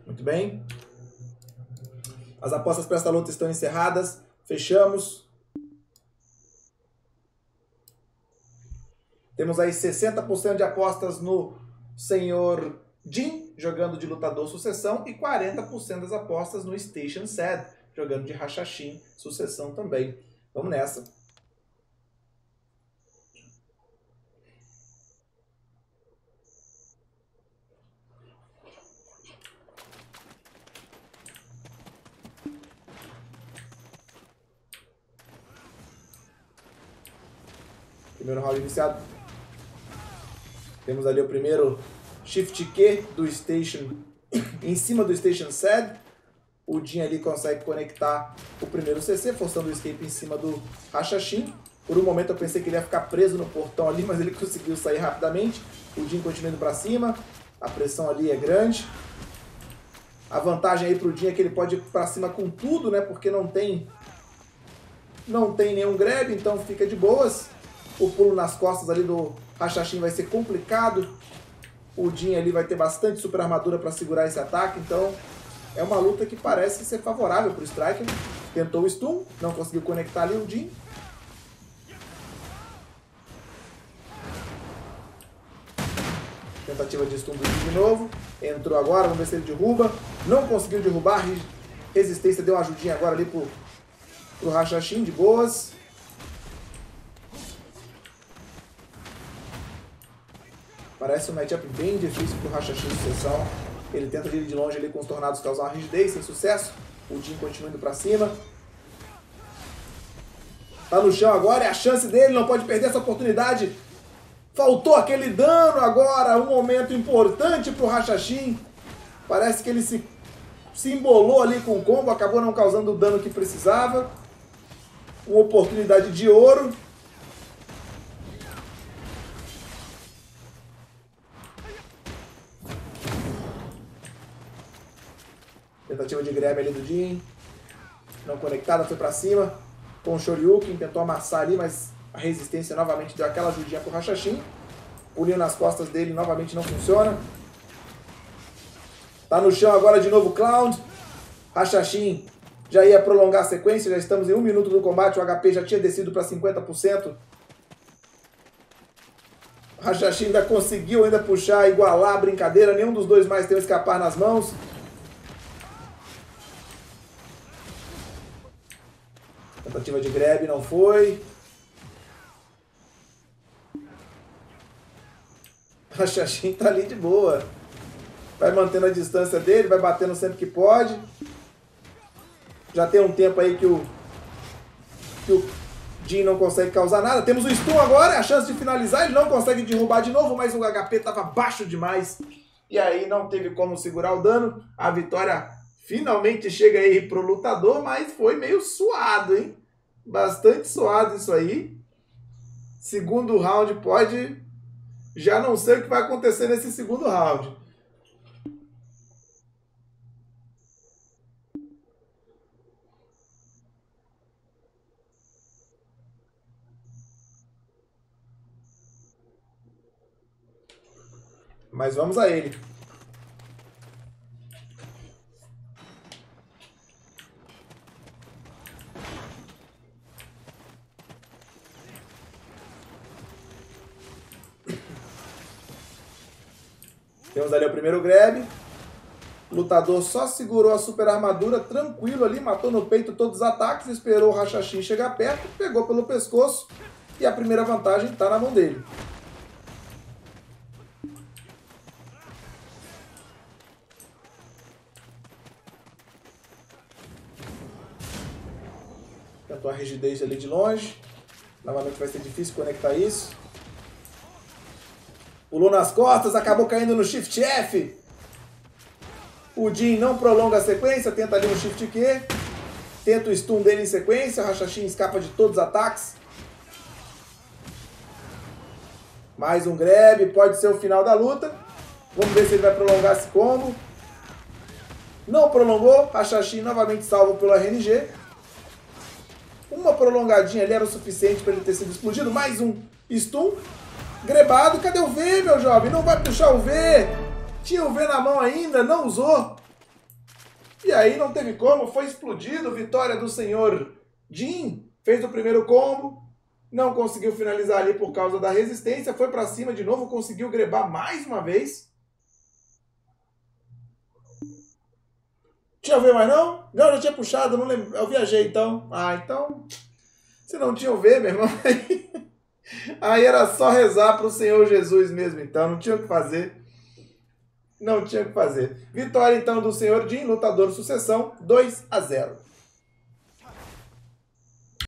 Muito bem. As apostas para esta luta estão encerradas. Fechamos. Temos aí 60% de apostas no Senhor Jin, jogando de lutador sucessão, e 40% das apostas no Station Sad, jogando de Hashashin sucessão também. Vamos nessa. Primeiro round iniciado. Temos ali o primeiro Shift Q do Station em cima do Station Sad. O Jin ali consegue conectar o primeiro CC, forçando o escape em cima do Hashashin. Por um momento eu pensei que ele ia ficar preso no portão ali, mas ele conseguiu sair rapidamente. O Jin continua indo para cima. A pressão ali é grande. A vantagem aí pro Jin é que ele pode ir para cima com tudo, né? Porque não tem nenhum grab, então fica de boas. O pulo nas costas ali do Hashashin vai ser complicado. O Jin ali vai ter bastante super armadura para segurar esse ataque, então é uma luta que parece ser favorável para o Striker. Tentou o stun, não conseguiu conectar ali o Jin. Tentativa de stun do Jin de novo. Entrou agora, vamos ver se ele derruba. Não conseguiu derrubar. Resistência deu uma ajudinha agora ali pro Hashashin, de boas. Parece um matchup bem difícil pro Hashashin de sucessão. Ele tenta vir de longe ali com os tornados causar uma rigidez, sem sucesso. O Jin continua indo pra cima. Tá no chão agora, é a chance dele, não pode perder essa oportunidade. Faltou aquele dano agora, um momento importante pro Hashashin. Parece que ele se embolou ali com o combo, acabou não causando o dano que precisava. Uma oportunidade de ouro. Tentativa de grab ali do Jin. Não conectada, foi pra cima. Com o Shoryuken, tentou amassar ali, mas a resistência novamente deu aquela ajudinha pro Hashashin. Pulinho nas costas dele novamente não funciona. Tá no chão agora de novo o Cloud. Hashashin já ia prolongar a sequência, já estamos em 1 minuto do combate, o HP já tinha descido para 50%. Hashashin ainda conseguiu puxar, igualar a brincadeira, nenhum dos dois mais tem um escapar nas mãos. Tentativa de grab, não foi. Hashashin tá ali de boa. Vai mantendo a distância dele, vai batendo sempre que pode. Já tem um tempo aí que o Jin não consegue causar nada. Temos o stun agora, a chance de finalizar. Ele não consegue derrubar de novo, mas o HP tava baixo demais. E aí não teve como segurar o dano. A vitória finalmente chega aí pro lutador, mas foi meio suado, hein? Bastante suado isso aí. Segundo round pode... Já não sei o que vai acontecer nesse segundo round. Mas vamos a ele. Temos ali o primeiro grab. O lutador só segurou a super armadura, tranquilo ali, matou no peito todos os ataques, esperou o Hashashin chegar perto, pegou pelo pescoço e a primeira vantagem está na mão dele. Tentou a rigidez ali de longe. Novamente vai ser difícil conectar isso. Pulou nas costas, acabou caindo no Shift F. O Jin não prolonga a sequência, tenta ali um Shift Q. Tenta o stun dele em sequência, o Hashashin escapa de todos os ataques. Mais um grab, pode ser o final da luta. Vamos ver se ele vai prolongar esse combo. Não prolongou, Hashashin novamente salvo pelo RNG. Uma prolongadinha ali era o suficiente para ele ter sido explodido. Mais um stun. Grebado, cadê o V, meu jovem? Não vai puxar o V. Tinha o V na mão ainda, não usou. E aí não teve como, foi explodido. Vitória do senhor Jin. Fez o primeiro combo. Não conseguiu finalizar ali por causa da resistência. Foi pra cima de novo, conseguiu grebar mais uma vez. Tinha ver mais não? Não, eu já tinha puxado, não lembro. Eu viajei então. Ah, então... Se não tinha ver, meu irmão, aí era só rezar pro Senhor Jesus mesmo, então. Não tinha o que fazer. Não tinha o que fazer. Vitória, então, do senhor Jin, lutador sucessão, 2-0.